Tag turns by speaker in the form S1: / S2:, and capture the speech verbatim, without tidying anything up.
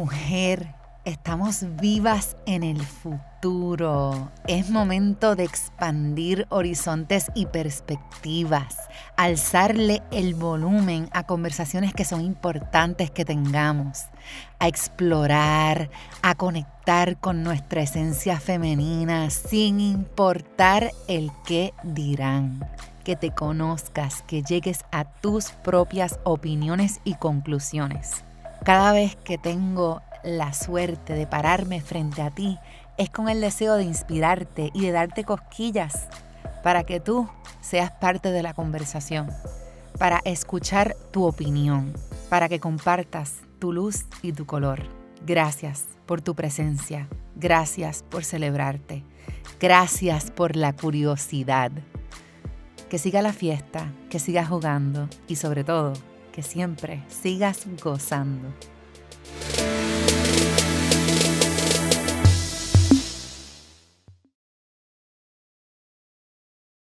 S1: mujer, estamos vivas en el futuro. Es momento de expandir horizontes y perspectivas, alzarle el volumen a conversaciones que son importantes que tengamos, a explorar, a conectar con nuestra esencia femenina sin importar el qué dirán. Que te conozcas, que llegues a tus propias opiniones y conclusiones. Cada vez que tengo la suerte de pararme frente a ti, es con el deseo de inspirarte y de darte cosquillas para que tú seas parte de la conversación, para escuchar tu opinión, para que compartas tu luz y tu color. Gracias por tu presencia, gracias por celebrarte, gracias por la curiosidad. Que siga la fiesta, que sigas jugando y sobre todo, que siempre sigas gozando.